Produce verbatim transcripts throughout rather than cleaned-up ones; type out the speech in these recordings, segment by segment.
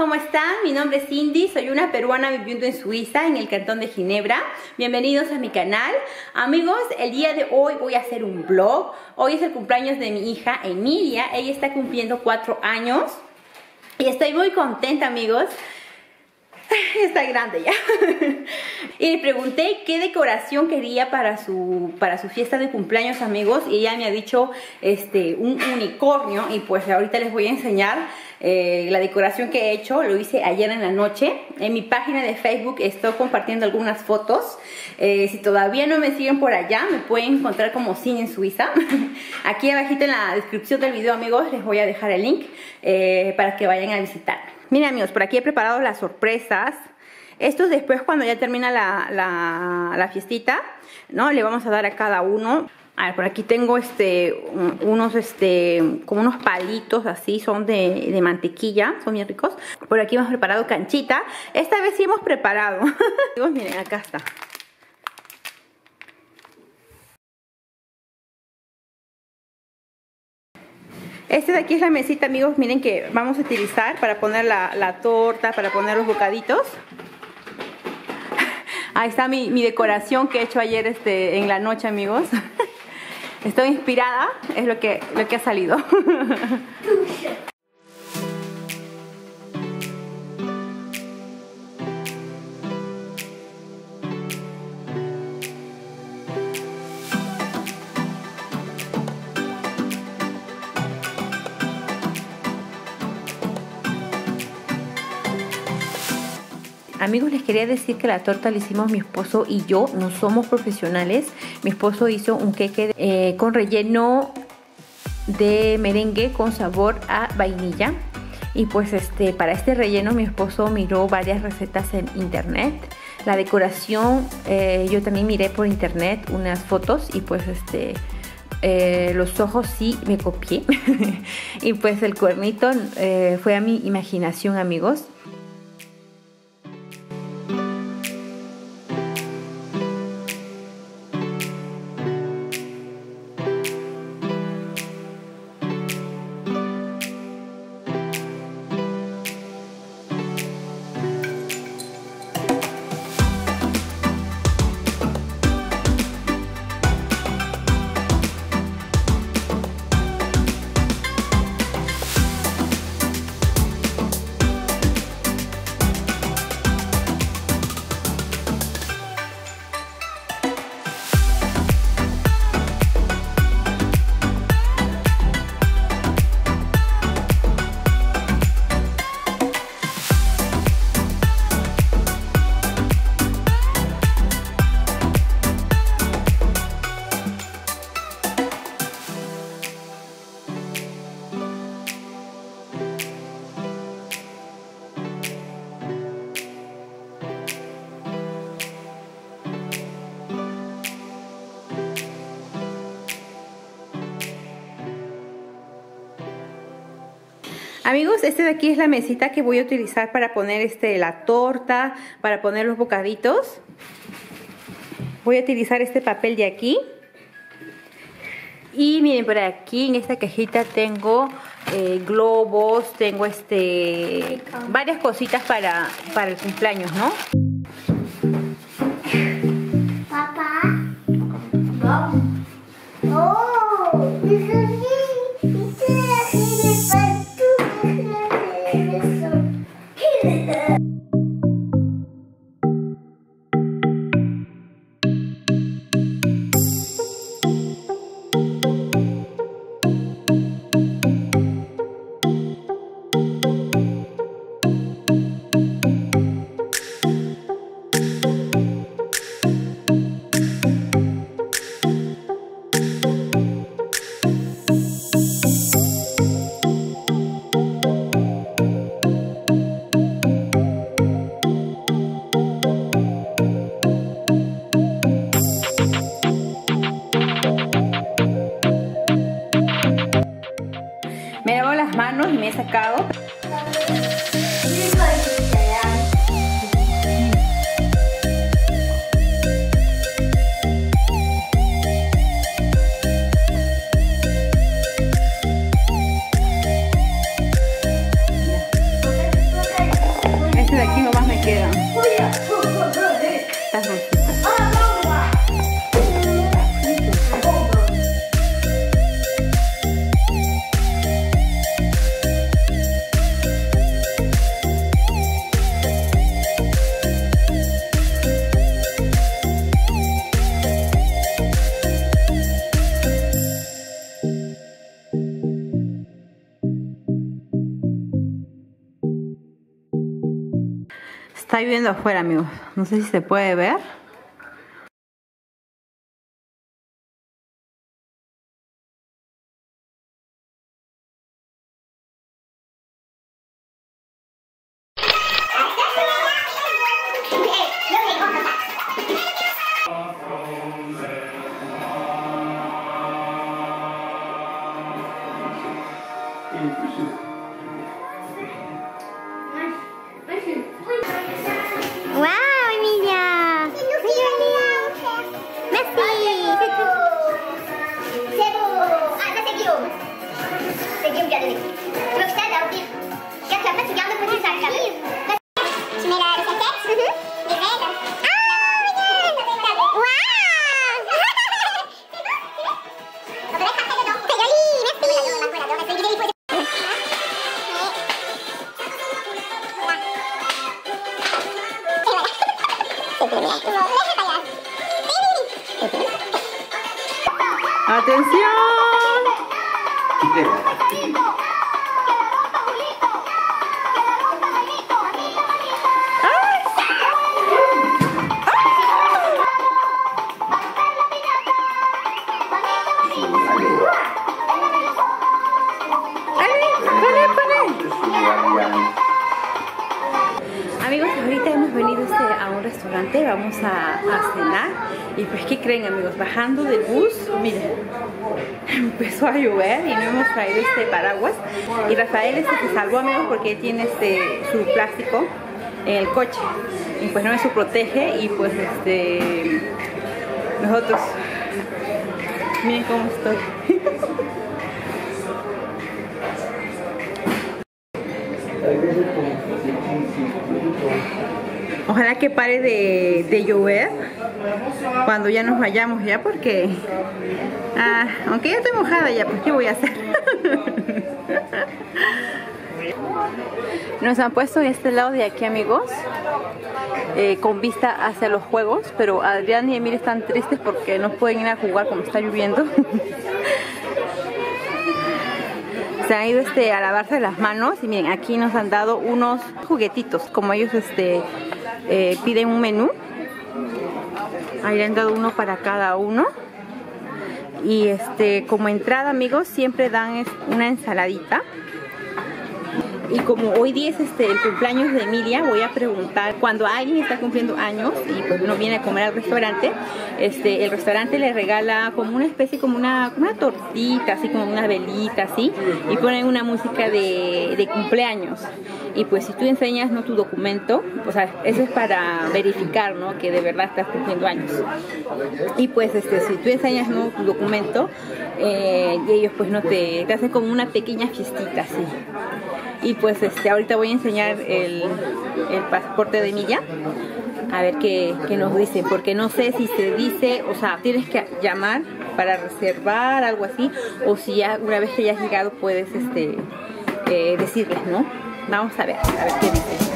¿cómo están? Mi nombre es Cindy, soy una peruana viviendo en Suiza, en el cantón de Ginebra. Bienvenidos a mi canal. Amigos, el día de hoy voy a hacer un vlog. Hoy es el cumpleaños de mi hija Emilia. Ella está cumpliendo cuatro años y estoy muy contenta, amigos. Está grande ya. Y le pregunté qué decoración quería para su, para su fiesta de cumpleaños, amigos. Y ella me ha dicho este, un unicornio. Y pues ahorita les voy a enseñar eh, la decoración que he hecho. Lo hice ayer en la noche. En mi página de Facebook estoy compartiendo algunas fotos. Eh, si todavía no me siguen por allá, me pueden encontrar como Cindy en Suiza. Aquí abajito en la descripción del video, amigos, les voy a dejar el link eh, para que vayan a visitarme. Miren, amigos, por aquí he preparado las sorpresas. Esto es después cuando ya termina la, la, la fiestita, ¿no? Le vamos a dar a cada uno. A ver, por aquí tengo este, unos, este, como unos palitos así, son de, de mantequilla, son bien ricos. Por aquí hemos preparado canchita. Esta vez sí hemos preparado. Miren, acá está. Este de aquí es la mesita, amigos, miren, que vamos a utilizar para poner la, la torta, para poner los bocaditos. Ahí está mi, mi decoración que he hecho ayer este, en la noche, amigos. Estoy inspirada, es lo que, lo que ha salido. Amigos, les quería decir que la torta la hicimos mi esposo y yo, no somos profesionales. Mi esposo hizo un queque eh, con relleno de merengue con sabor a vainilla. Y pues este, para este relleno mi esposo miró varias recetas en internet. La decoración, eh, yo también miré por internet unas fotos y pues este... Eh, los ojos sí me copié. Y pues el cuernito eh, fue a mi imaginación, amigos. Amigos, este de aquí es la mesita que voy a utilizar para poner este, la torta, para poner los bocaditos. Voy a utilizar este papel de aquí. Y miren, por aquí en esta cajita tengo eh, globos, tengo este varias cositas para, para el cumpleaños, ¿no? Papá. Oh, this is me. Me lavo las manos y me he sacado. Está lloviendo afuera, amigos. No sé si se puede ver. Wow, Emilia! Merci! C'est beau! Ah, ça c'est Guillaume. C'est Guillaume qui a donné. Tu veux que je t'aide à ouvrir? Regarde, après tu gardes le petit sac. Tu mets la casquette, les ailes. Ah, regarde! Wow! On peut mettre après dedans. C'est joli, merci! ¡Atención! Amigos, ahorita hemos venido este, a un restaurante, vamos a, a cenar. Y pues, ¿qué creen, amigos? Bajando del bus, miren, empezó a llover y no hemos traído este paraguas. Y Rafael este se salvó, amigos, porque él tiene este, su plástico en el coche. Y pues no eso protege y pues este nosotros, miren cómo estoy. Ojalá que pare de, de llover cuando ya nos vayamos ya, porque ah, aunque ya estoy mojada ya, pues ¿qué voy a hacer? Nos han puesto en este lado de aquí, amigos, eh, con vista hacia los juegos, pero Adrián y Emil están tristes porque no pueden ir a jugar como está lloviendo. Se han ido este, a lavarse las manos y miren, aquí nos han dado unos juguetitos, como ellos este, eh, piden un menú. Ahí le han dado uno para cada uno. Y este, como entrada, amigos, siempre dan una ensaladita. Y como hoy día es este, el cumpleaños de Emilia, voy a preguntar, cuando alguien está cumpliendo años y pues uno viene a comer al restaurante, este, el restaurante le regala como una especie, como una, una tortita, así como una velita, así, y ponen una música de, de cumpleaños. Y pues si tú enseñas no tu documento, o sea, eso es para verificar, ¿no?, que de verdad estás cumpliendo años. Y pues este, si tú enseñas no tu documento, eh, y ellos pues no te, te hacen como una pequeña fiestita, así. Y pues este, ahorita voy a enseñar el, el pasaporte de Emilia, a ver qué, qué nos dicen, porque no sé si se dice, o sea, tienes que llamar para reservar, algo así, o si ya una vez que hayas llegado puedes este, eh, decirles, ¿no? Vamos a ver, a ver qué dicen.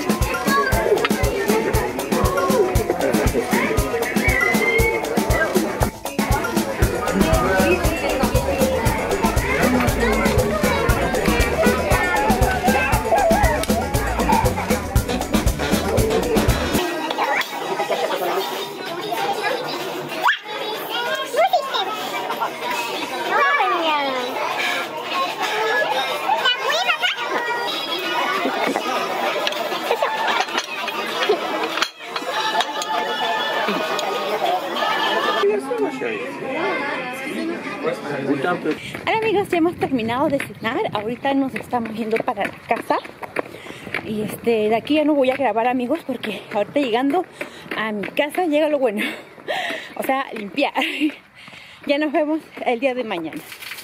Hola amigos, ya hemos terminado de cenar. Ahorita nos estamos yendo para la casa. Y este, de aquí ya no voy a grabar, amigos, porque ahorita llegando a mi casa llega lo bueno. O sea, limpiar. Ya nos vemos el día de mañana.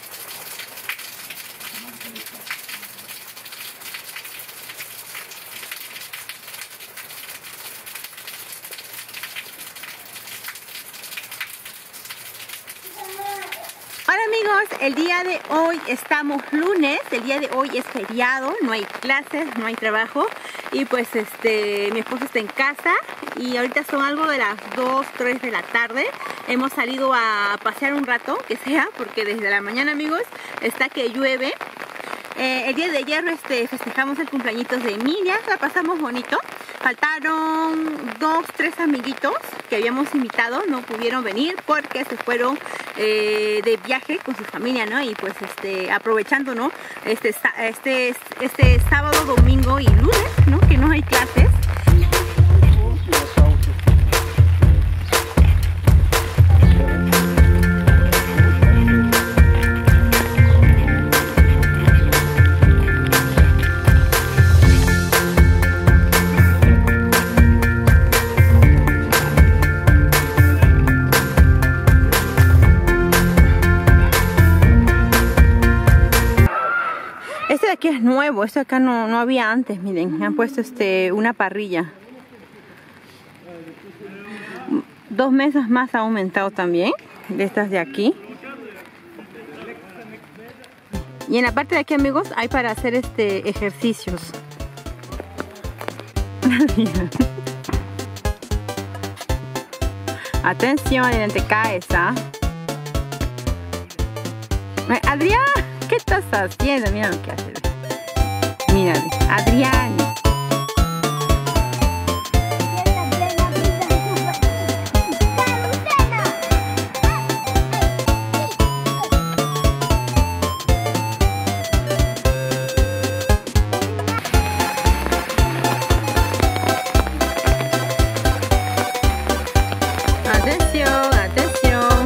Hola amigos, el día de hoy estamos lunes, el día de hoy es feriado, no hay clases, no hay trabajo y pues este mi esposo está en casa y ahorita son algo de las dos, tres de la tarde. Hemos salido a pasear un rato, que sea, porque desde la mañana, amigos, está que llueve Eh, el día de ayer este, festejamos el cumpleaños de Emilia, la pasamos bonito. Faltaron dos, tres amiguitos que habíamos invitado, no pudieron venir porque se fueron eh, de viaje con su familia, ¿no? Y pues este, aprovechando, ¿no? Este, este, este sábado, domingo y lunes, ¿no? Que no hay clases. Este de aquí es nuevo, este acá no, no había antes, miren, me han puesto este, una parrilla. Dos mesas más ha aumentado también, de estas de aquí. Y en la parte de aquí, amigos, hay para hacer este ejercicios. Atención, te caes, ¿ah? Adrián, ¿qué estás haciendo? Mira lo que hace. Mira, Adrián. Atención, atención.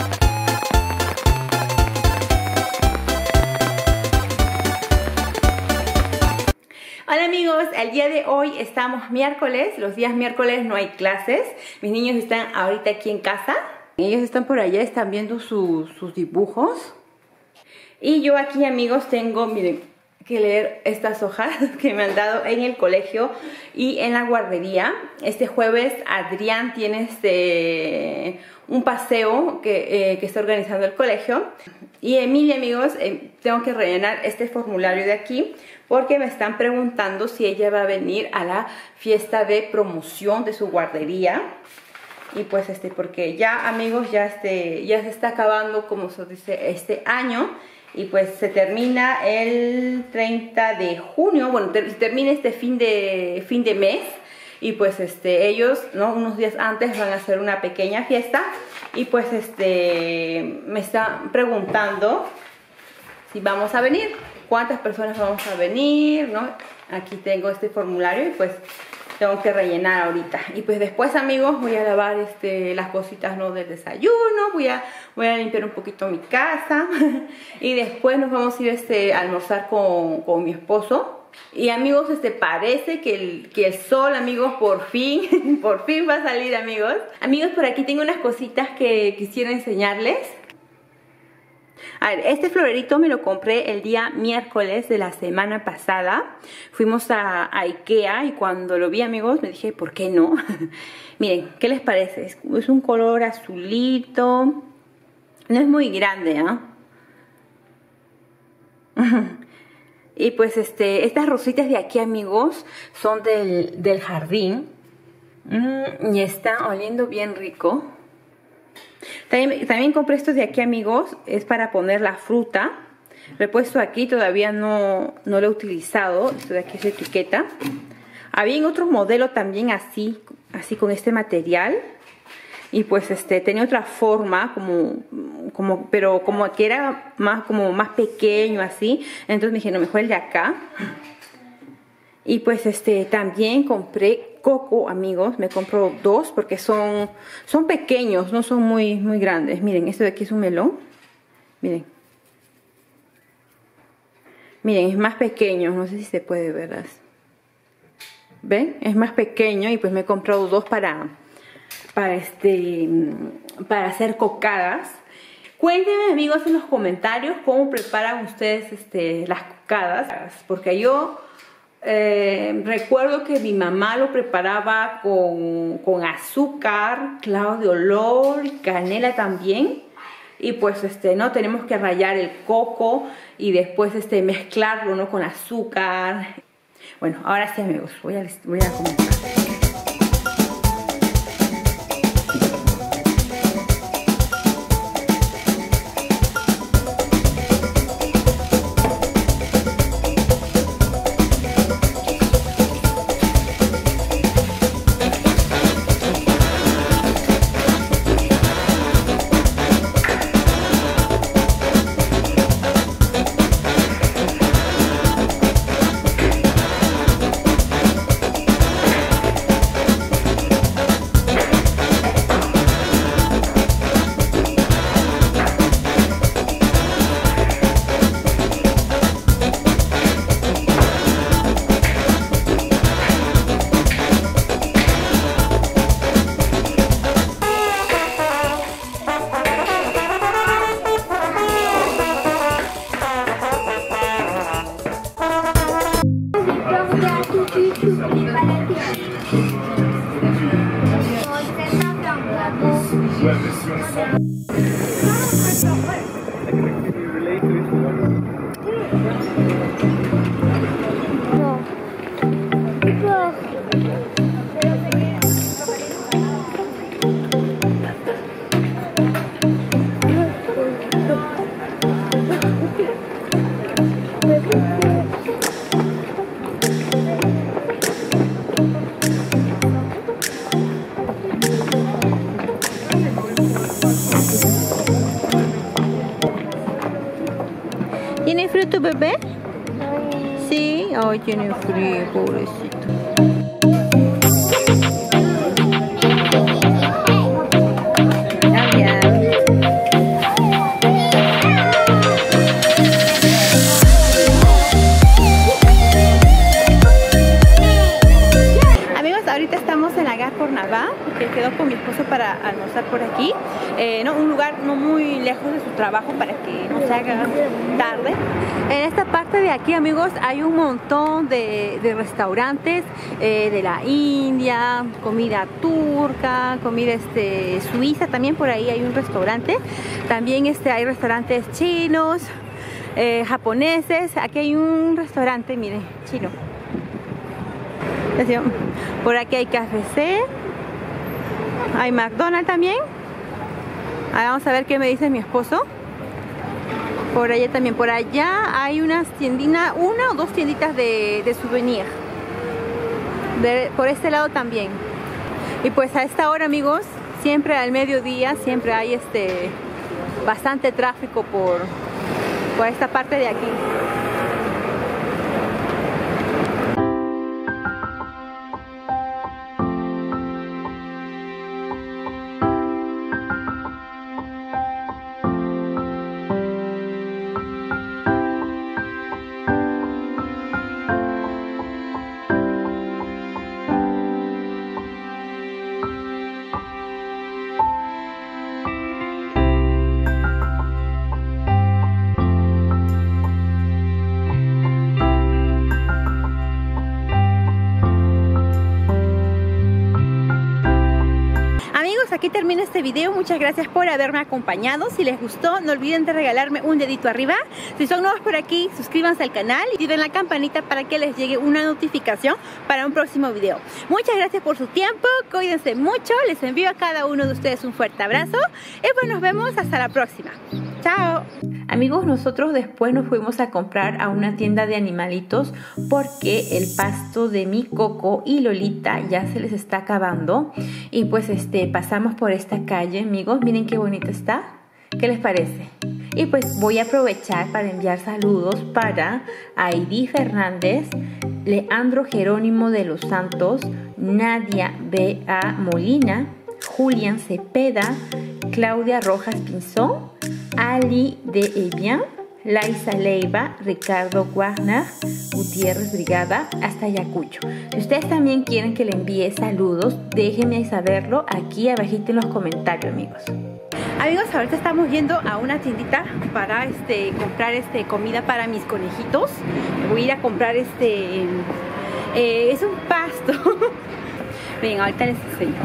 Hola amigos, el día de hoy estamos miércoles, los días miércoles no hay clases, mis niños están ahorita aquí en casa, ellos están por allá, están viendo su, sus dibujos y yo aquí, amigos, tengo, miren, que leer estas hojas que me han dado en el colegio y en la guardería. Este jueves Adrián tiene este, un paseo que, eh, que está organizando el colegio. Y Emilia, amigos, eh, tengo que rellenar este formulario de aquí porque me están preguntando si ella va a venir a la fiesta de promoción de su guardería. Y pues este, porque ya, amigos, ya, este, ya se está acabando, como se dice, este año. Y pues se termina el treinta de junio, bueno, ter termina este fin de, fin de mes. Y pues este, ellos, ¿no? Unos días antes van a hacer una pequeña fiesta. Y pues este, me están preguntando si vamos a venir, cuántas personas vamos a venir, ¿no? Aquí tengo este formulario y pues tengo que rellenar ahorita. Y pues después, amigos, voy a lavar este, las cositas, ¿no? Del desayuno. Voy a, voy a limpiar un poquito mi casa. Y después nos vamos a ir este, a almorzar con, con mi esposo. Y amigos, este, parece que el, que el sol, amigos, por fin, por fin va a salir, amigos. Amigos, por aquí tengo unas cositas que quisiera enseñarles. A ver, este florerito me lo compré el día miércoles de la semana pasada. Fuimos a, a Ikea y cuando lo vi, amigos, me dije, ¿por qué no? Miren, ¿qué les parece? Es, es un color azulito. No es muy grande, ¿ah? ¿eh? Y pues este, estas rositas de aquí, amigos, son del, del jardín. Mm, y está oliendo bien rico. También, también compré estos de aquí, amigos, es para poner la fruta. Lo he puesto aquí, todavía no, no lo he utilizado. Esto de aquí es etiqueta. Había en otro modelo también así, así con este material. Y pues este tenía otra forma, como, como, pero como que era más, como más pequeño así. Entonces me dije, no, mejor el de acá. Y pues este también compré coco, amigos. Me compro dos porque son, son pequeños, no son muy, muy grandes. Miren, esto de aquí es un melón. Miren. Miren, es más pequeño. No sé si se puede ver. ¿Ven? Es más pequeño y pues me he comprado dos para, para, este, para hacer cocadas. Cuéntenme, amigos, en los comentarios cómo preparan ustedes este, las cocadas. Porque yo... Eh, recuerdo que mi mamá lo preparaba con, con azúcar, clavo de olor, canela también. Y pues este, ¿no? Tenemos que rallar el coco y después este, mezclarlo, ¿no? Con azúcar. Bueno, ahora sí, amigos, voy a, voy a comenzar. ¿Tiene frío tu bebé? Sí, ay, tiene frío, pobrecito. Ahorita estamos en la Gare Cornavà, que quedó con mi esposo para almorzar por aquí. Eh, no, un lugar no muy lejos de su trabajo para que no se haga tarde. En esta parte de aquí, amigos, hay un montón de, de restaurantes eh, de la India, comida turca, comida este, suiza. También por ahí hay un restaurante. También este, hay restaurantes chinos, eh, japoneses. Aquí hay un restaurante, miren, chino. Por aquí hay K F C, hay McDonald's también. Ahí vamos a ver qué me dice mi esposo. Por allá también, por allá hay unas tienditas, una o dos tienditas de, de souvenir. De, por este lado también. Y pues a esta hora, amigos, siempre al mediodía, siempre hay este bastante tráfico por, por esta parte de aquí. Aquí termina este video. Muchas gracias por haberme acompañado. Si les gustó, no olviden de regalarme un dedito arriba. Si son nuevos por aquí, suscríbanse al canal y den la campanita para que les llegue una notificación para un próximo video. Muchas gracias por su tiempo. Cuídense mucho. Les envío a cada uno de ustedes un fuerte abrazo. Y pues nos vemos hasta la próxima. Chao. Amigos, nosotros después nos fuimos a comprar a una tienda de animalitos porque el pasto de mi Coco y Lolita ya se les está acabando. Y pues este pasamos por esta calle, amigos. Miren qué bonita está. ¿Qué les parece? Y pues voy a aprovechar para enviar saludos para Aidí Fernández, Leandro Jerónimo de los Santos, Nadia B A Molina, Julián Cepeda, Claudia Rojas Pinzón, Ali de Evian, Laisa Leiva, Ricardo Wagner, Gutiérrez Brigada, hasta Ayacucho. Si ustedes también quieren que le envíe saludos, déjenme saberlo aquí abajito en los comentarios, amigos. Amigos, ahorita estamos yendo a una tiendita para este, comprar este, comida para mis conejitos. Voy a ir a comprar este... Eh, es un pasto. Ven, ahorita les enseño.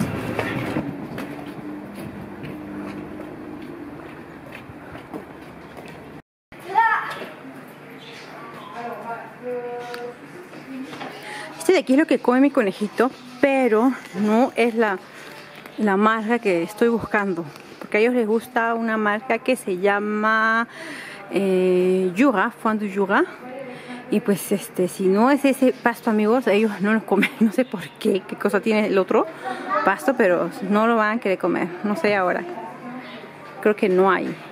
Este de aquí es lo que come mi conejito, pero no es la, la marca que estoy buscando, porque a ellos les gusta una marca que se llama eh, Jura, Foin du Jura. Y pues este, si no es ese pasto, amigos, ellos no lo comen. No sé por qué, qué cosa tiene el otro pasto, pero no lo van a querer comer. No sé ahora. Creo que no hay.